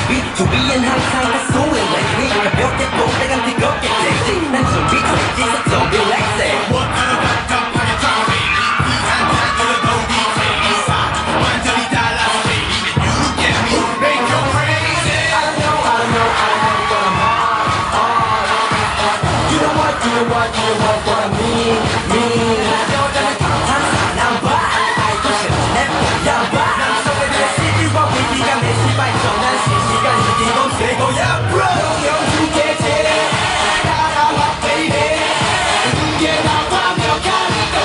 준비한 항상 가수인 렉이 가볍게 뽕대간 뜨겁게 섹시 난 준비돼 있어 don't be lazy 원하는 답답하게 drop it 이한 타이틀도 디테일사 완전히 달라서 baby you get me make you crazy I don't know but I'm hot You know what what I mean 여자는 항상 난 봐 알고 싶네 야봐 난 소외된 시기와 위기가 내 시발점 난 시시간 이기고 새거야 bro 영주계제 따라와 baby 이게 다 완벽하니까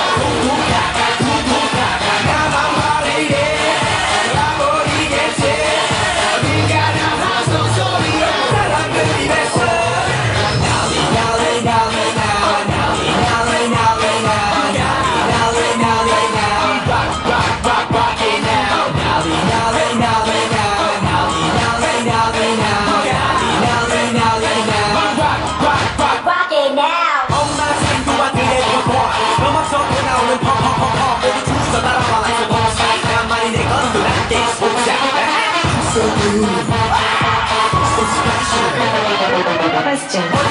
구구가가 나만 말해 나버리겠지 어딘가 나 하소 소리로 사람들이 됐어 Question.